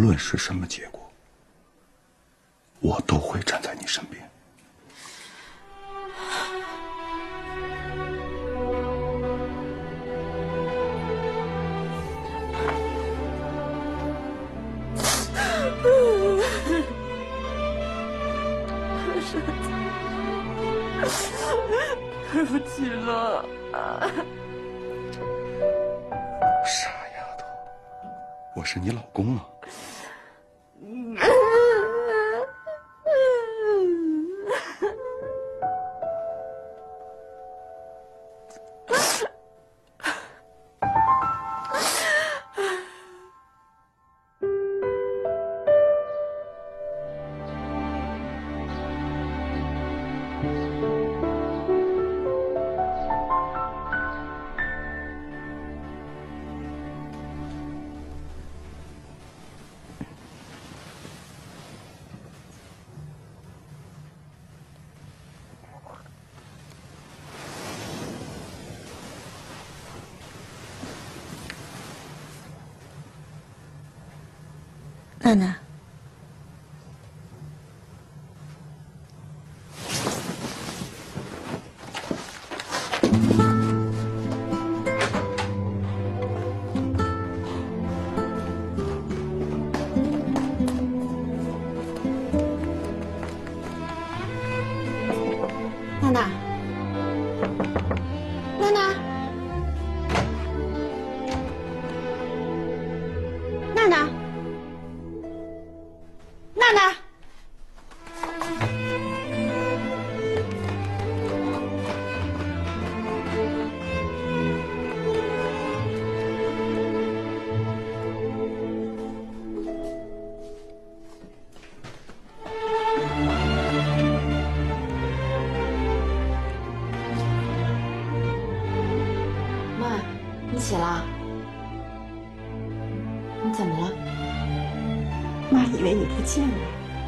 论是什么结果，我都会站在你身边。 对不起了。 傻丫头，我是你老公啊。 娜娜，娜娜，娜娜，娜娜。娜娜， 妈，你起了？你怎么了？ 妈以为你不见了。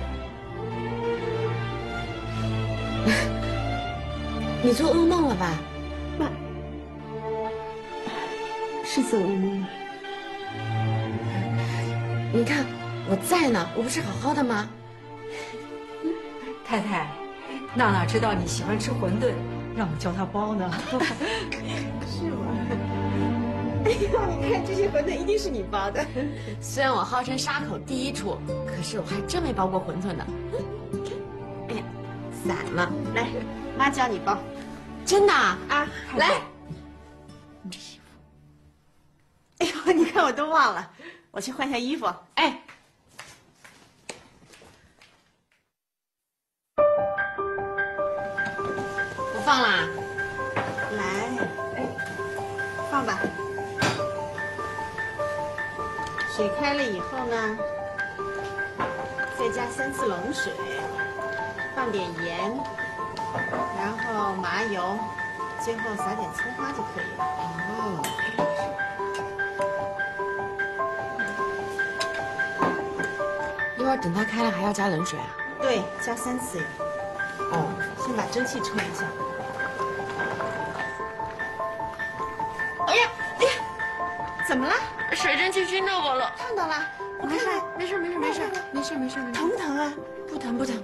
你做噩梦了吧？ 妈，是做噩梦了。 你看我在呢，我不是好好的吗？ 太太，娜娜知道你喜欢吃馄饨，让我叫她包呢。 是吗？哎呦，你看这些馄饨一定是你包的。 虽然我号称沙口第一厨，可是我还真没包过馄饨呢。 哎呀，散了，来，妈教你包。 真的啊？来， 你这衣服，哎呦，你看我都忘了，我去换下衣服。 哎，我放啦。 来，哎，放吧。水开了以后呢，再加3次冷水，放点盐，然后麻油，最后撒点葱花就可以了。 哦。一会儿等它开了还要加冷水啊？ 对，加3次呀。 哦， 先把蒸汽吹一下。 哎呀，哎呀， 怎么了？ 水蒸气熏着我了。 烫到了？我看看。 没事， 疼不疼啊？ 不疼不疼。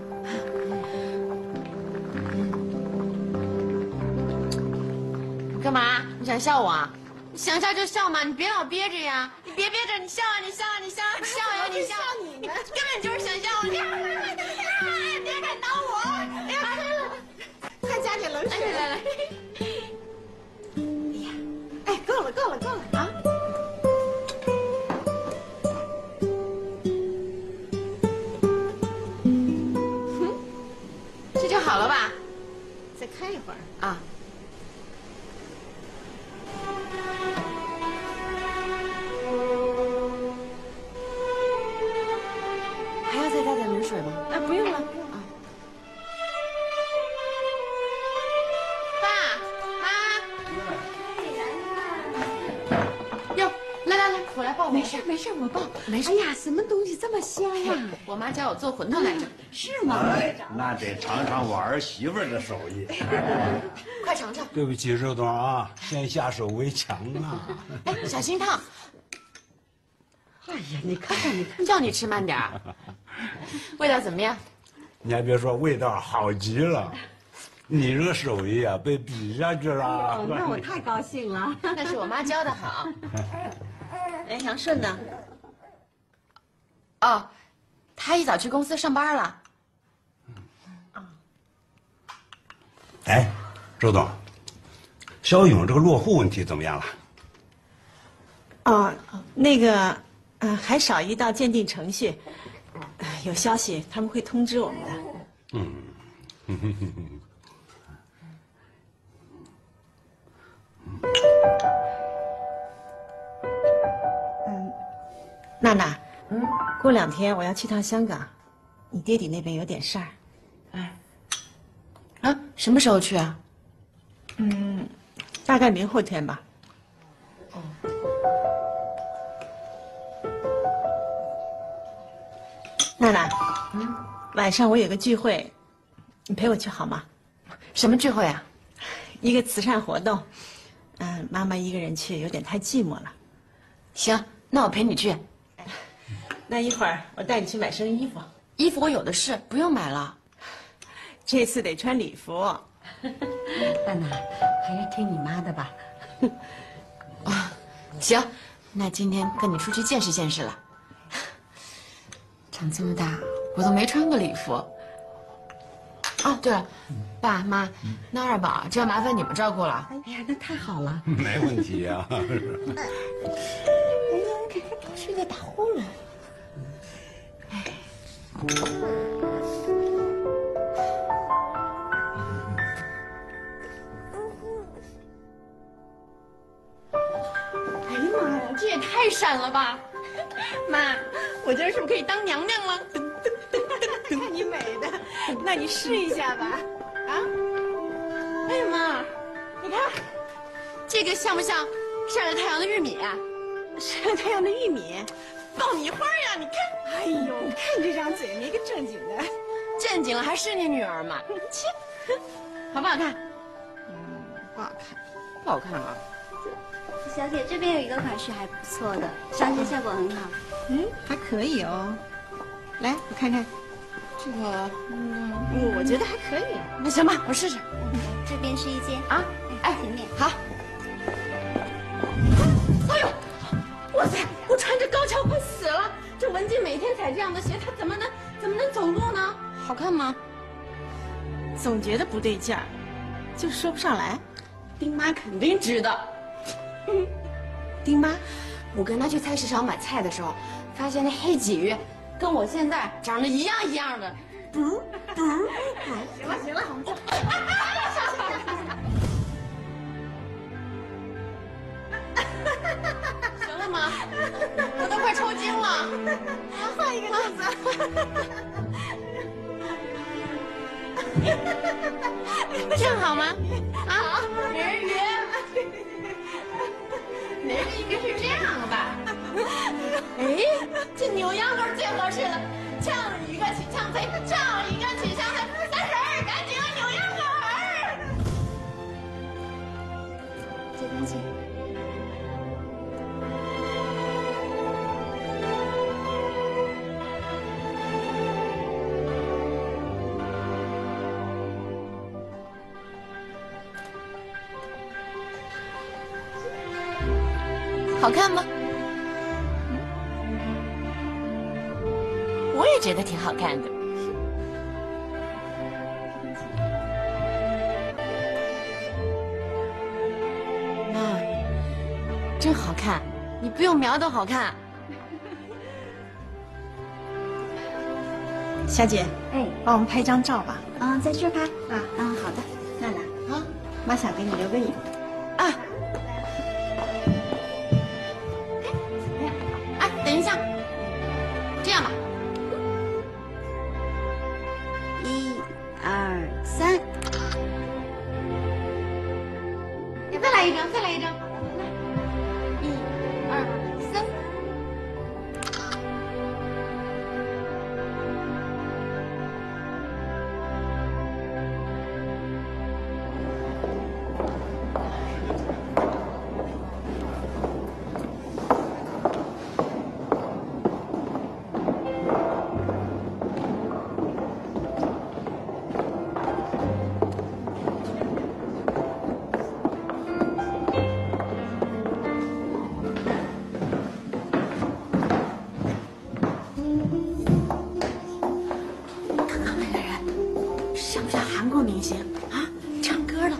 你干嘛？你想笑我啊？你想笑就笑嘛，你别老憋着呀！你别憋着，你笑啊！你笑啊！你笑啊！你笑呀！你笑！你根本就是想笑我！别敢挠我！哎呀， 快加点冷水。 来。 哎呀，哎，够了啊！ 这就好了吧？ 再开一会儿啊。还要再加点冷水吗？ 啊，不用了。 爸妈，哟，来，我来抱我。 没事，我抱。 没事。 哎呀，什么东西这么香啊？ 我妈教我做馄饨来着。 是吗？ 哎，那得尝尝我儿媳妇的手艺。 快尝尝。 对不起，肉冬啊，先下手为强啊。 哎，小心烫。 哎呀，你看看，你看， 叫你吃慢点儿。味道怎么样？ 你还别说，味道好极了。你这个手艺啊，被比下去了。 哦，那我太高兴了。 那是我妈教的好。 哎，杨顺呢？ 哦，他一早去公司上班了。 哎，周总，肖勇这个落户问题怎么样了？ 哦，那个，还少一道鉴定程序，有消息他们会通知我们的。娜娜，过2天我要去趟香港，你爹地那边有点事儿。 啊，什么时候去啊？ 大概明后天吧。娜娜，晚上我有个聚会，你陪我去好吗？ 什么聚会啊？ 一个慈善活动。妈妈一个人去有点太寂寞了。 行，那我陪你去。 那一会儿我带你去买身衣服。 衣服我有的是，不用买了。 这次得穿礼服。 娜娜，还是听你妈的吧。 行，那今天跟你出去见识见识了。长这么大，我都没穿过礼服。哦，对了，爸妈，那二宝就要麻烦你们照顾了。 哎呀，那太好了。 没问题啊。 哎呀，看看都睡在打呼噜。 哎呀妈呀，这也太闪了吧！妈，我今儿是不是可以当娘娘了？ 看你美的，那你试一下吧。啊？ 哎呀妈，你看，这个像不像晒了太阳的玉米啊？ 晒太阳的玉米。 爆米花呀！你看， 哎呦，你看你这张嘴，没个正经的。 正经了还是你女儿嘛？切，好不好看？ 不好看。 不好看啊。 小姐，这边有一个款式还不错的，上身效果很好。 还可以哦。来，我看看。 这个， 我觉得还可以。 那行吧，我试试。 这边是一件啊， 哎，前面好。哎呦，哇塞！我穿着高跷快死了。这文静每天踩这样的鞋，她怎么能走路呢？好看吗？ 总觉得不对劲儿，就说不上来。 丁妈肯定知道。 丁妈， 我跟她去菜市场买菜的时候，发现那黑鲫鱼跟我现在长得一样的。不。行了，我们走。行了吗？我都快抽筋了。 换一个镜子。 这样好吗？啊，美人鱼。美人鱼应该是这样吧？哎，这扭秧歌最合适了。唱一个起唱贼，唱一个起唱贼，三婶儿赶紧扭秧歌儿。 这边请。 好看吗？我也觉得挺好看的。妈，真好看，你不用描都好看。 小姐，帮我们拍张照吧。 在这拍。好的，娜娜啊，妈想给你留个影。 啊。哎，等一下，这样吧。 1、2、3。 你再来一张，再来一张。1、2、3。 西啊？唱歌的。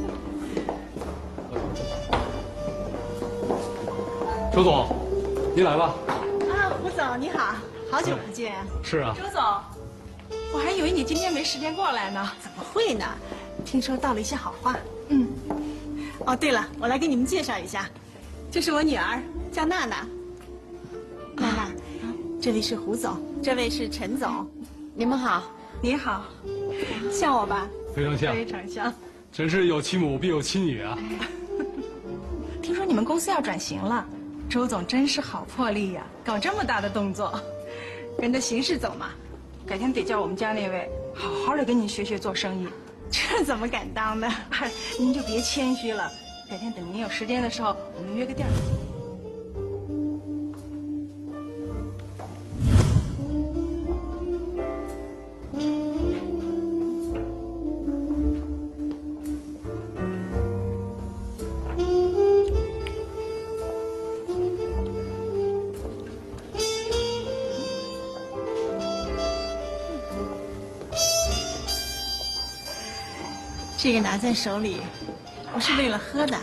周总，您来了。 啊，胡总你好，好久不见。 是啊。 周总，我还以为你今天没时间过来呢。 怎么会呢？听说到了一些好话。哦，对了，我来给你们介绍一下，这是我女儿，叫娜娜。娜娜，这位是胡总，这位是陈总。 你们好。 你好， 像我吧？ 非常像， 非常像。 真是有其母必有其女啊。 听说你们公司要转型了，周总真是好魄力呀，搞这么大的动作。 跟着形势走嘛。 改天得叫我们家那位好好的跟您学学做生意。 这怎么敢当呢？ 您就别谦虚了，改天等您有时间的时候，我们约个地儿。 这个拿在手里，不是为了喝的。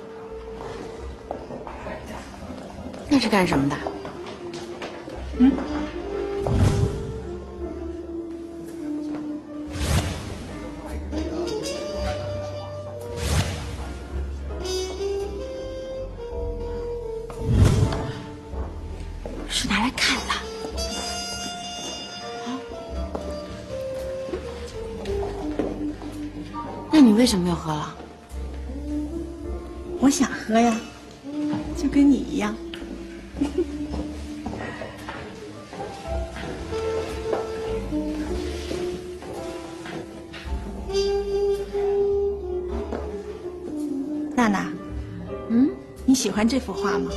那是干什么的？是拿来看的。那你为什么又喝了？ 我想喝呀，就跟你一样。娜娜，你喜欢这幅画吗？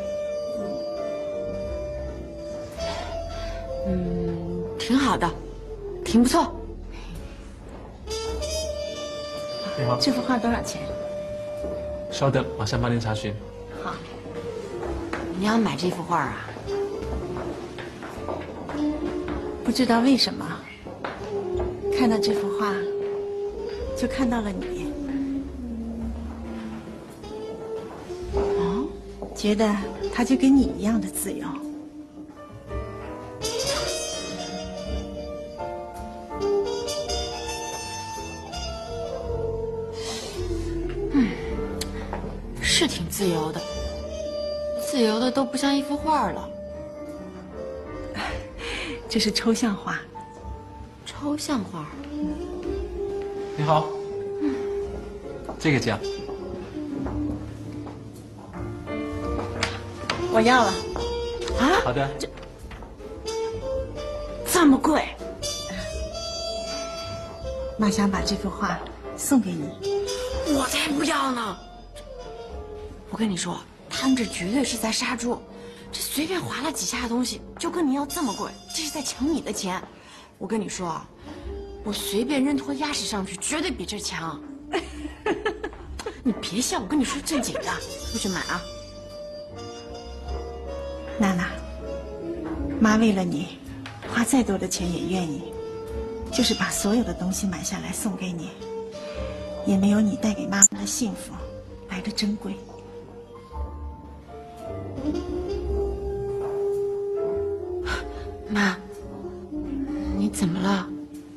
挺好的，挺不错。 你好， 这幅画多少钱？ 稍等，马上帮您查询。 好。 你要买这幅画啊？ 不知道为什么，看到这幅画，就看到了你。觉得他就跟你一样的自由。 是挺自由的，自由的都不像一幅画了。 这是抽象画。 抽象画。 你好。这个价。 我要了。 啊？ 好的。 这么贵？妈想把这幅画送给你。 我才不要呢！我跟你说，他们这绝对是在杀猪，这随便划了几下东西就跟你要这么贵，这是在抢你的钱。我跟你说，我随便扔坨鸭屎上去，绝对比这强。你别笑，我跟你说正经的，不许买啊！ 娜娜，妈为了你，花再多的钱也愿意，就是把所有的东西买下来送给你，也没有你带给妈妈的幸福来的珍贵。 妈，你怎么了？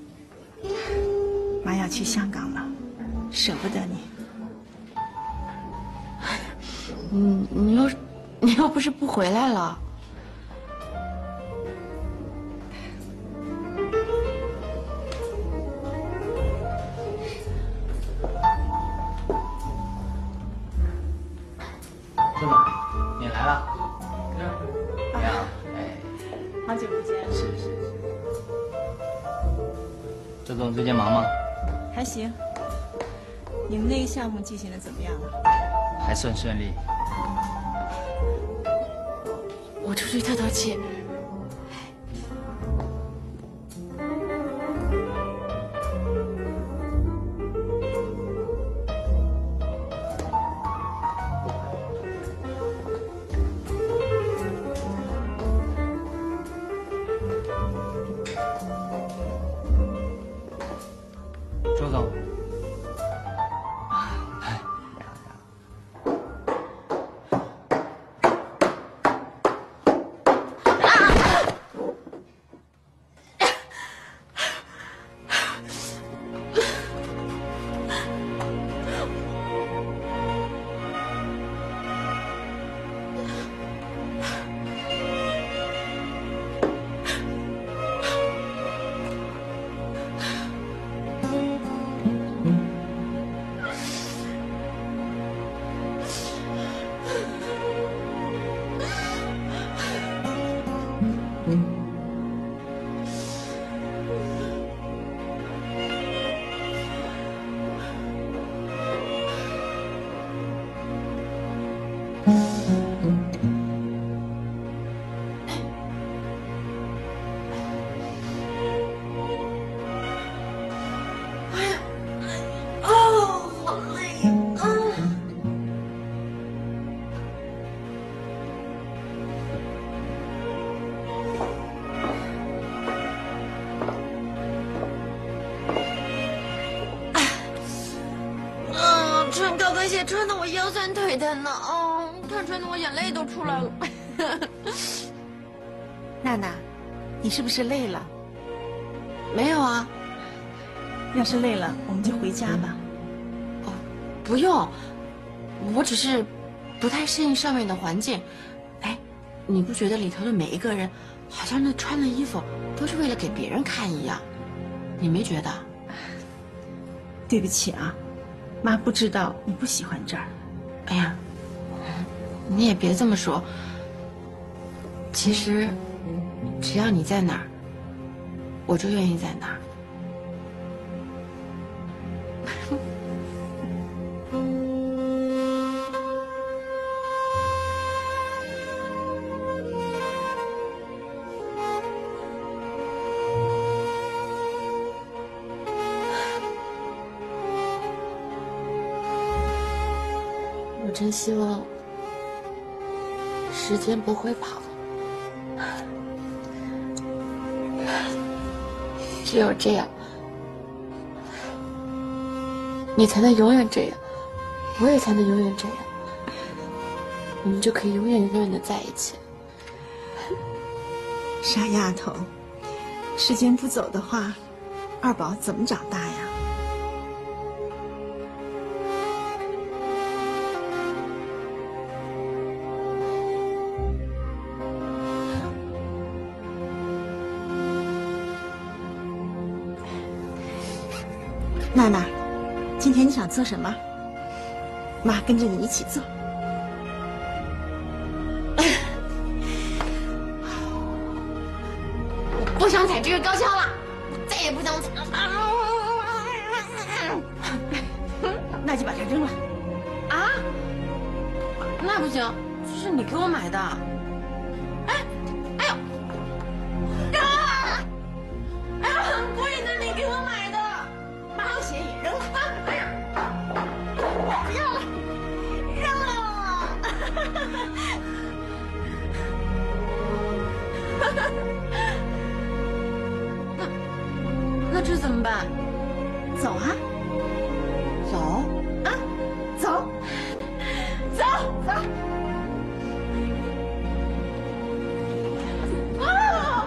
妈要去香港了，舍不得你。 你又不是不回来了。 周总，你来了。你好， 好久不见。是。 周总最近忙吗？ 还行。你们那个项目进行的怎么样了？ 还算顺利。 我出去透透气。 周总， 关系，穿的我腰酸腿疼呢。哦，看穿的我眼泪都出来了。 娜娜，你是不是累了？ 没有啊。 要是累了，我们就回家吧。 哦，不用，我只是不太适应上面的环境。哎，你不觉得里头的每一个人，好像那穿的衣服都是为了给别人看一样？你没觉得？ 对不起啊，妈不知道你不喜欢这儿。 哎呀，你也别这么说。其实，只要你在哪儿，我就愿意在哪儿。我真希望时间不会跑，只有这样，你才能永远这样，我也才能永远这样，我们就可以永远永远的在一起。 傻丫头，时间不走的话，二宝怎么长大呀？娜娜，今天你想做什么？妈跟着你一起做。 我不想踩这个高跷了，再也不想踩了。 那就把它扔了。 啊？那不行，这是你给我买的。哎，哎呦，啊！哎呀，很贵的，你给我买的。 妈的鞋也扔了。 哎呀，不要了，扔了。那这怎么办？ 走啊， 走啊，走，走，走。 啊！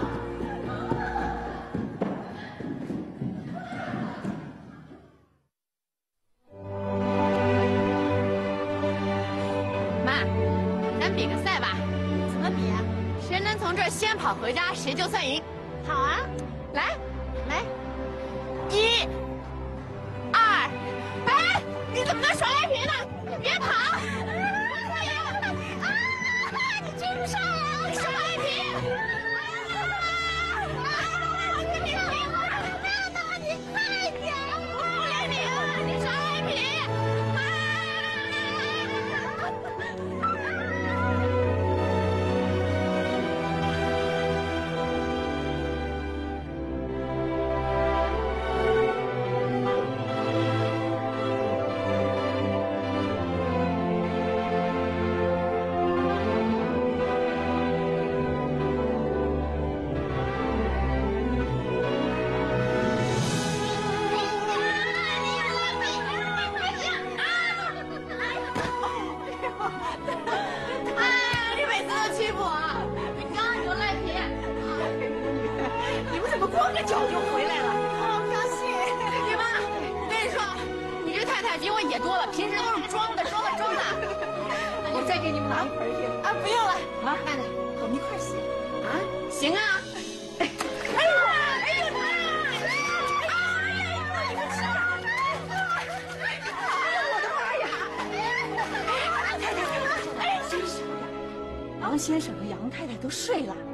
妈，咱比个赛吧。 怎么比啊？ 谁能从这儿先跑回家，谁就算赢。 好啊， 来，来，1、2，哎，你怎么能耍赖皮呢？你别跑！你追不上了，你耍赖皮！你别跑！你快点！不理你，你耍赖皮！ 光着脚就回来了，好高兴！ 姨妈，我跟你说，你这太太比我野多了，平时都是装的。 我再给你们拿一盆去啊，不用了， 啊，娜娜，我们一块洗啊，行啊。哎呦，哎呦， 我的妈呀！哎，真是的，杨先生和杨太太都睡了。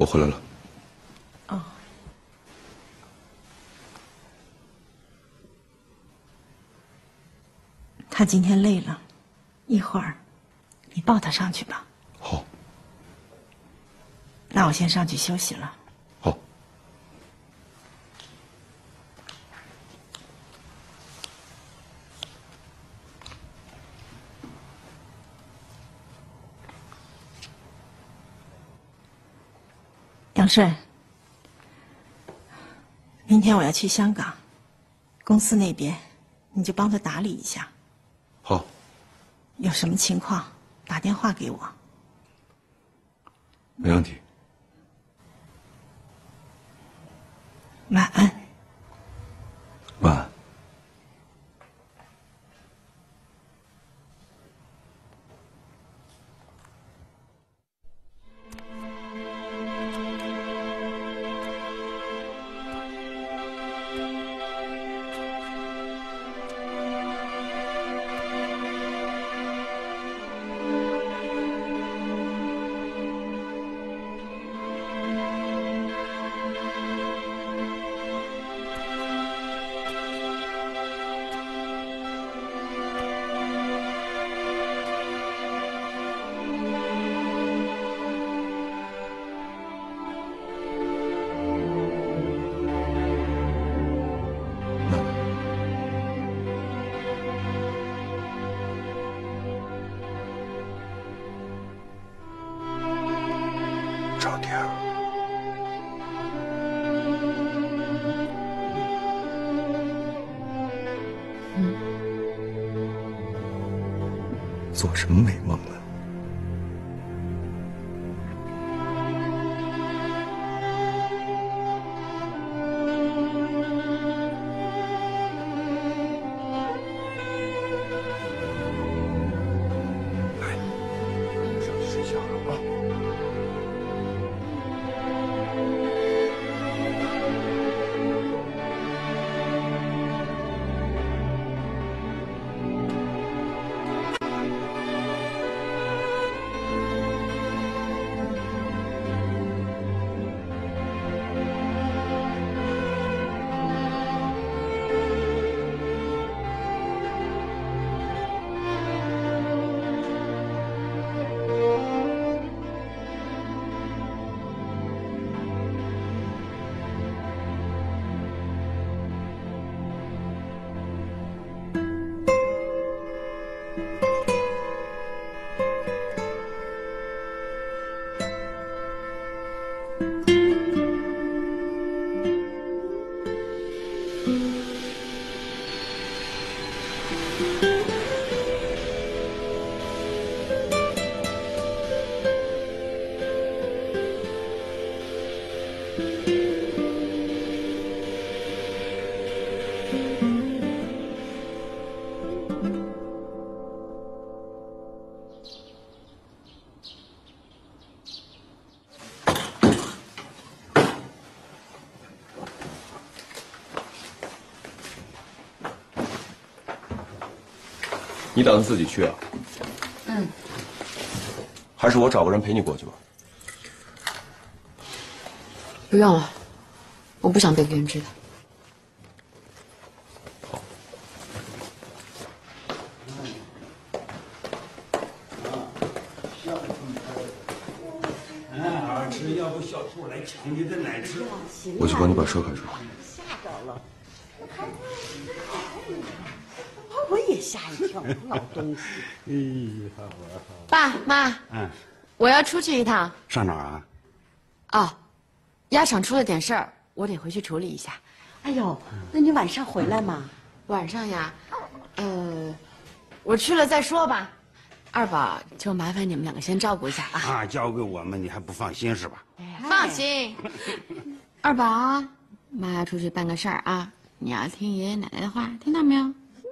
回来了。 哦。他今天累了，一会儿你抱他上去吧。 好。 那我先上去休息了。 好。 杨顺，明天我要去香港，公司那边你就帮他打理一下。 好。 有什么情况打电话给我。 没问题。 晚安。 晚安。找点儿。做什么美梦呢？来，上去睡觉了啊。你打算自己去啊？ 嗯。 还是我找个人陪你过去吧？ 不用了，我不想被别人知道。 好。 儿吃，要不小兔来抢你的奶吃。 我去帮你把车开出去。 吓着了。我也吓一跳，老东西。 爸妈，我要出去一趟。 上哪儿啊？ 哦，鸭场出了点事儿，我得回去处理一下。 哎呦，那你晚上回来吗？ 晚上呀，我去了再说吧。二宝，就麻烦你们两个先照顾一下啊。 啊，交给我们你还不放心是吧？ 放心。二宝，妈要出去办个事儿啊，你要听爷爷奶奶的话，听到没有？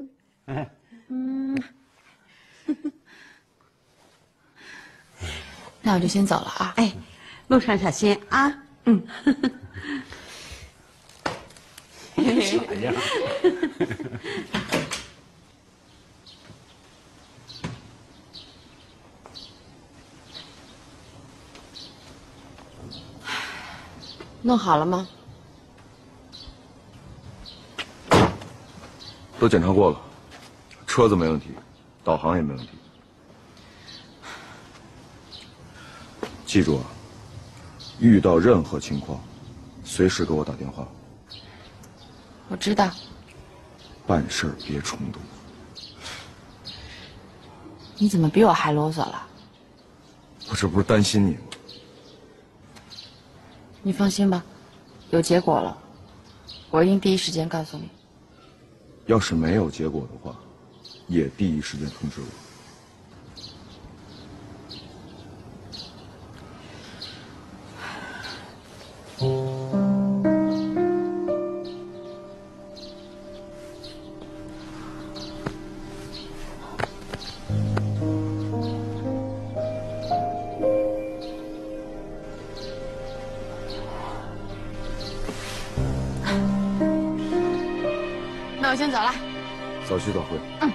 那我就先走了啊。 哎，路上小心啊。 啥呀？ 弄好了吗？ 都检查过了，车子没问题，导航也没问题。记住啊，遇到任何情况，随时给我打电话。 我知道。 办事儿别冲动。 你怎么比我还啰嗦了？ 我这不是担心你吗？ 你放心吧，有结果了，我一定第一时间告诉你。 要是没有结果的话，也第一时间通知我。 那我先走了。 早去早回。 嗯。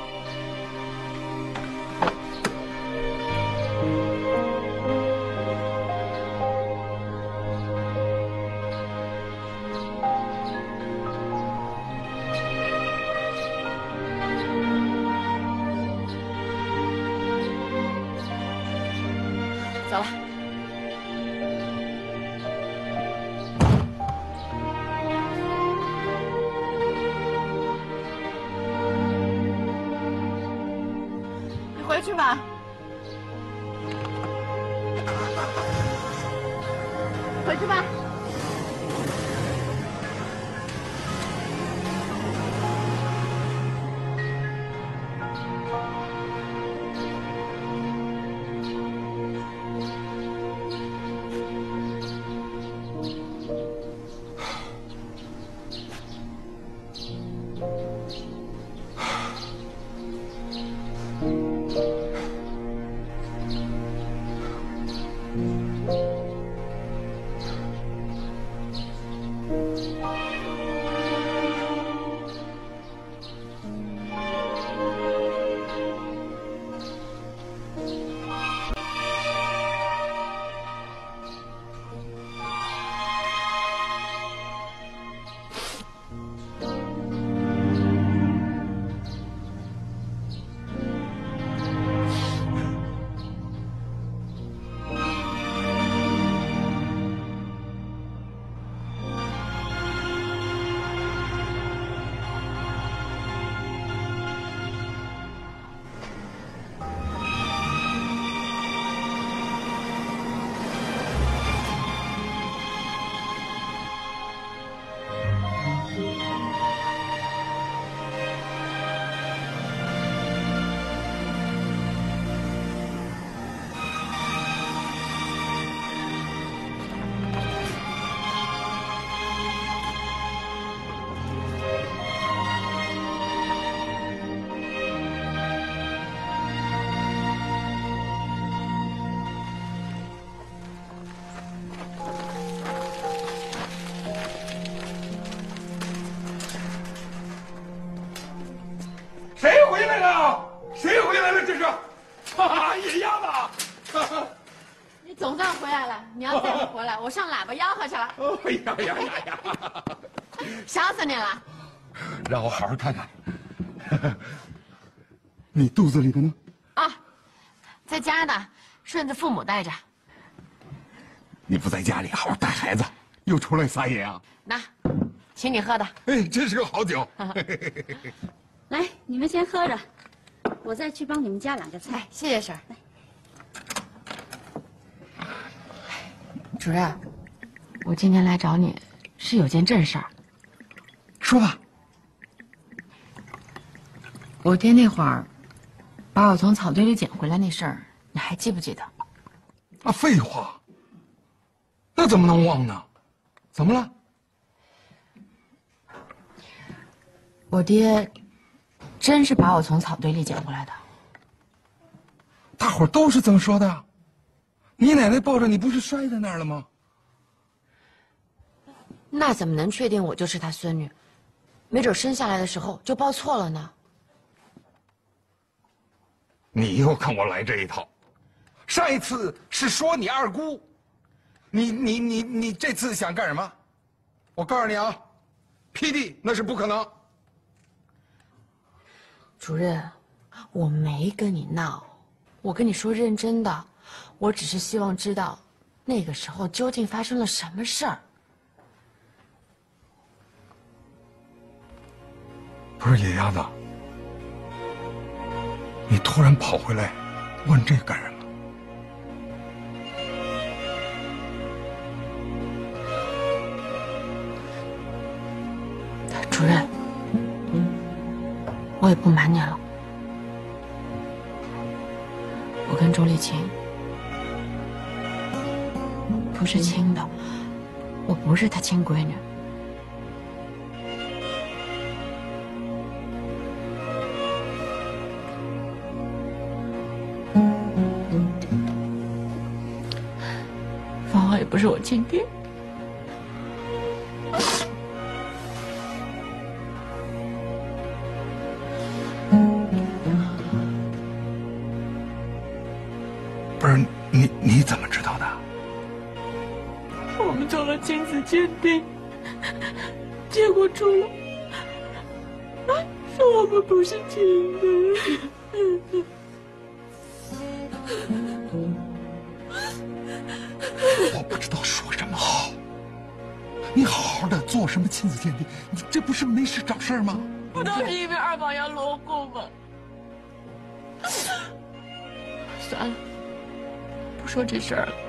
走了。你回去吧。回去吧。 谁回来了？谁回来了？这是，野鸭子。 你总算回来了，你要再不回来，我上喇叭吆喝去了。 哎呀呀呀呀！ 想死你了。 让我好好看看。你肚子里的呢？ 啊，在家呢，顺子父母带着。 你不在家里好好带孩子，又出来撒野啊？ 那，请你喝的。 哎，真是个好酒。 来，你们先喝着，我再去帮你们加2个菜。 哎，谢谢婶儿。主任，我今天来找你，是有件正事儿。 说吧。 我爹那会儿把我从草堆里捡回来那事儿，你还记不记得？ 啊，废话，那怎么能忘呢？怎么了？ 我爹真是把我从草堆里捡回来的。 大伙儿都是这么说的。你奶奶抱着你不是摔在那儿了吗？ 那怎么能确定我就是他孙女？没准生下来的时候就抱错了呢。 你又跟我来这一套。上一次是说你二姑，你这次想干什么？ 我告诉你啊，批地那是不可能。 主任，我没跟你闹，我跟你说认真的，我只是希望知道，那个时候究竟发生了什么事儿。 不是野鸭子，你突然跑回来问这干什么？ 主任，我也不瞒您了，我跟周丽琴不是亲的，我不是她亲闺女。芳华也不是我亲爹。 不是你怎么知道的？ 我们做了亲子鉴定，结果出了，说我们不是亲的。 我不知道说什么好。你好好的做什么亲子鉴定？你这不是没事找事儿吗？ 不都是因为二宝要落户吗？算了，不说这事儿了。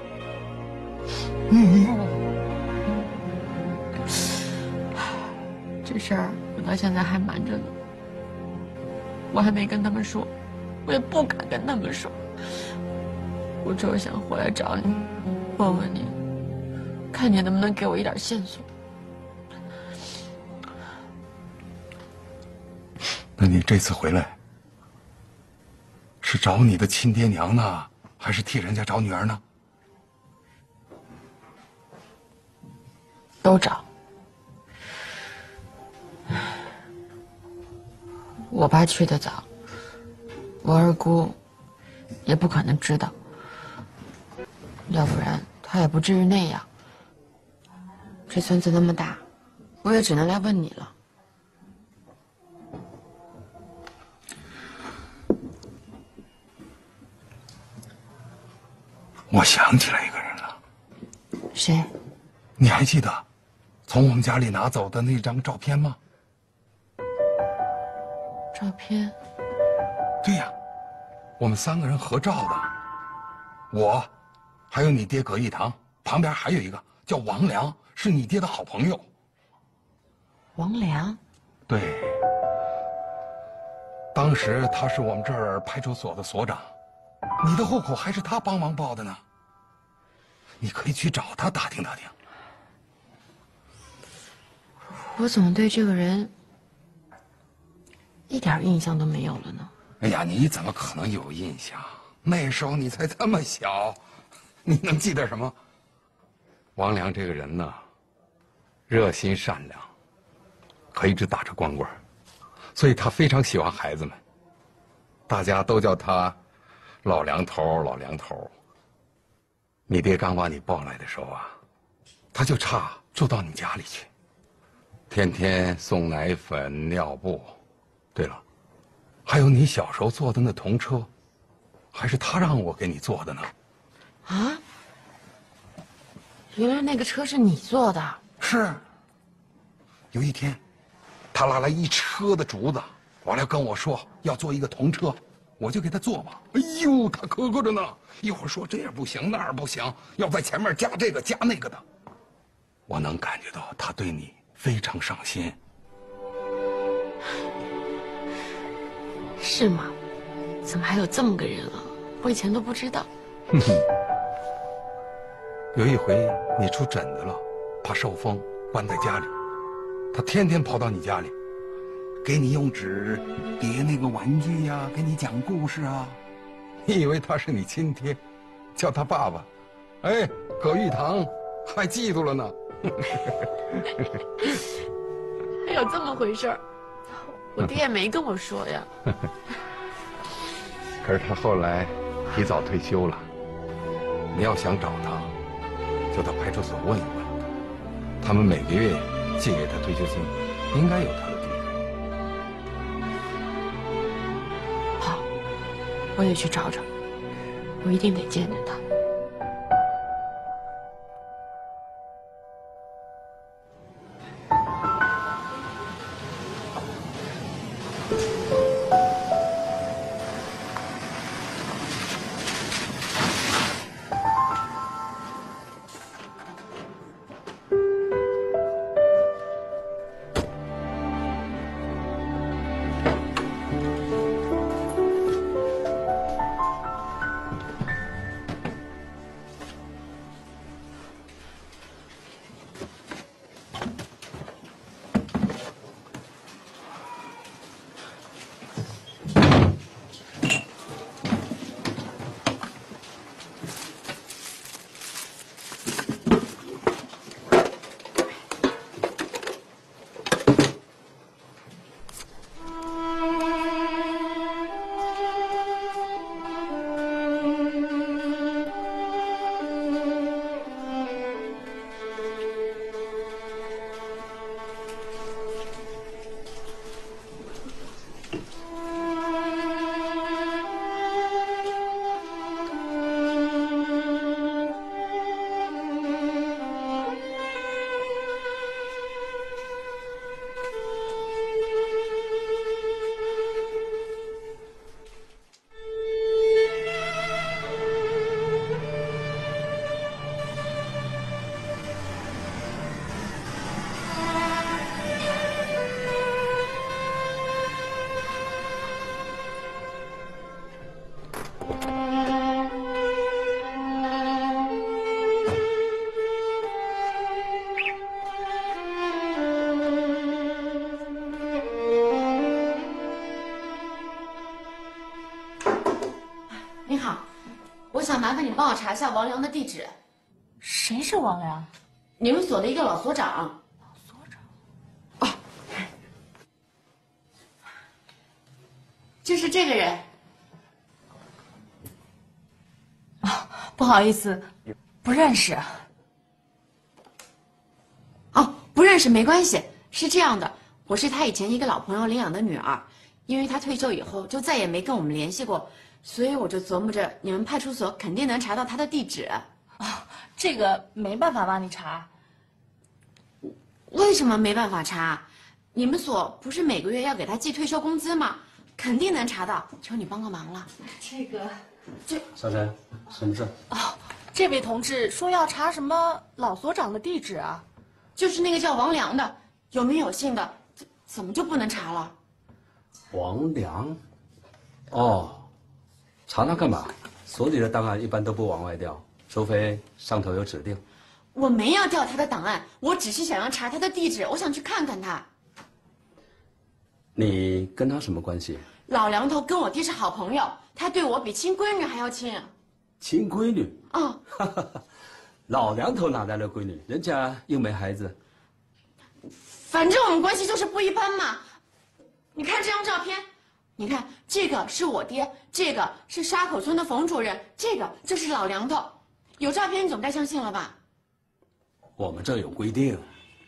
这事儿我到现在还瞒着呢，我还没跟他们说，我也不敢跟他们说。我就是想回来找你，问问你，看你能不能给我一点线索。 那你这次回来，是找你的亲爹娘呢，还是替人家找女儿呢？ 都找。我爸去得早，我二姑也不可能知道，要不然他也不至于那样。这村子那么大，我也只能来问你了。 我想起来一个人了。 谁？ 你还记得从我们家里拿走的那张照片吗？ 照片？ 对呀，我们3个人合照的，我，还有你爹葛玉堂，旁边还有一个叫王良，是你爹的好朋友。 王良？ 对，当时他是我们这儿派出所的所长，你的户口还是他帮忙报的呢。你可以去找他打听打听。 我怎么对这个人一点印象都没有了呢？ 哎呀，你怎么可能有印象？那时候你才这么小，你能记得什么？王良这个人呢，热心善良，可一直打着光棍，所以他非常喜欢孩子们，大家都叫他老梁头，老梁头。你爹刚把你抱来的时候啊，他就差住到你家里去，天天送奶粉、尿布。对了，还有你小时候坐的那童车，还是他让我给你坐的呢。 啊？原来那个车是你坐的？ 是。有一天，他拉来一车的竹子，完了跟我说要坐一个童车，我就给他坐吧。哎呦，他磕磕着呢，一会儿说这样不行，那样不行，要在前面加这个加那个的。我能感觉到他对你非常上心。 是吗？怎么还有这么个人啊？我以前都不知道。 有一回你出疹子了，怕受风，关在家里，他天天跑到你家里，给你用纸叠那个玩具呀，给你讲故事啊。你以为他是你亲爹，叫他爸爸。哎，葛玉堂还嫉妒了呢。 还有这么回事儿？我爹也没跟我说呀。 可是他后来提早退休了，你要想找他，就到派出所问一问。 他们每个月寄给他退休金，应该有他的地址。 好，我也去找找，我一定得见见他。麻烦你帮我查一下王良的地址。 谁是王良？ 你们所的一个老所长。 老所长。 哦，就是这个人。 啊，不好意思，不认识。 哦，不认识没关系。是这样的，我是他以前一个老朋友领养的女儿，因为他退休以后就再也没跟我们联系过。所以我就琢磨着，你们派出所肯定能查到他的地址。 啊，这个没办法帮你查。 为什么没办法查？你们所不是每个月要给他寄退休工资吗？肯定能查到，求你帮个忙了。 小陈，什么事？ 哦，这位同志说要查什么老所长的地址啊？ 就是那个叫王良的，有名有姓的，怎么就不能查了？ 王良，哦。查那干嘛？所里的档案一般都不往外调，除非上头有指定。 我没要调他的档案，我只是想要查他的地址，我想去看看他。 你跟他什么关系？ 老梁头跟我爹是好朋友，他对我比亲闺女还要亲。 亲闺女？ 啊、 老梁头哪来的闺女？人家又没孩子。 反正我们关系就是不一般嘛。你看这张照片。你看，这个是我爹，这个是沙口村的冯主任，这个就是老梁头。有照片你总该相信了吧？ 我们这有规定。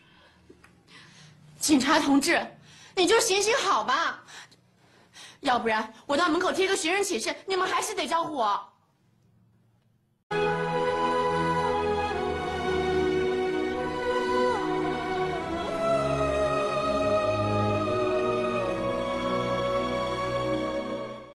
警察同志，你就行行好吧，要不然我到门口贴个寻人启事，你们还是得招呼我。